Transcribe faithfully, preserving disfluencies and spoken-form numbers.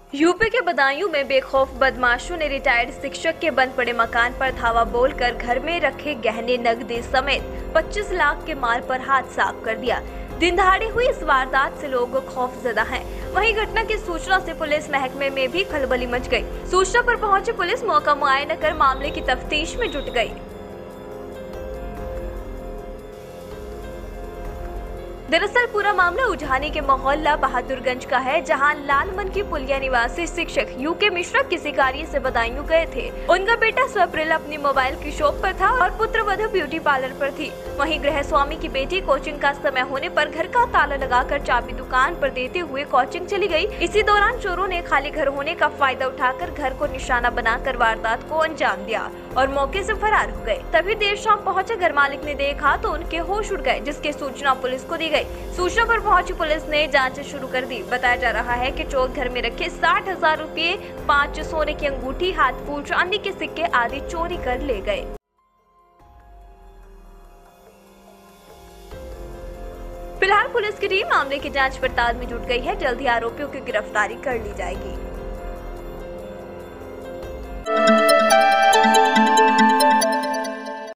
UP के बदायूं में बेखौफ बदमाशों ने रिटायर्ड शिक्षक के बंद पड़े मकान पर धावा बोलकर घर में रखे गहने नकदी समेत पच्चीस लाख के माल पर हाथ साफ कर दिया। दिन दहाड़े हुई इस वारदात से लोग खौफजदा हैं। वहीं घटना की सूचना से पुलिस महकमे में भी खलबली मच गई। सूचना पर पहुंची पुलिस मौका मुआयना कर मामले की तफ्तीश में जुट गई। दरअसल पूरा मामला उठाने के मोहल्ला बहादुरगंज का है, जहां लालमन की पुलिया निवासी शिक्षक यूके मिश्रा किसी कार्य से बदायूं गए थे। उनका बेटा स्वप्रिल अपनी मोबाइल की शॉप पर था और पुत्रवधू ब्यूटी पार्लर पर थी। वहीं गृह स्वामी की बेटी कोचिंग का समय होने पर घर का ताला लगाकर चाबी दुकान पर देते हुए कोचिंग चली गई। इसी दौरान चोरों ने खाली घर होने का फायदा उठाकर घर को निशाना बनाकर वारदात को अंजाम दिया और मौके से फरार हो गए। तभी देर शाम पहुंचे घर मालिक ने देखा तो उनके होश उड़ गए, जिसकी सूचना पुलिस को दी गई। सूचना पर पहुंची पुलिस ने जांच शुरू कर दी। बताया जा रहा है कि चोर घर में रखे साठ हजार रूपए, पाँच सोने की अंगूठी, हाथ फूल, चांदी के सिक्के आदि चोरी कर ले गए। फिलहाल पुलिस की टीम मामले की जांच पड़ताल में जुट गई है। जल्द ही आरोपियों की गिरफ्तारी कर ली जाएगी।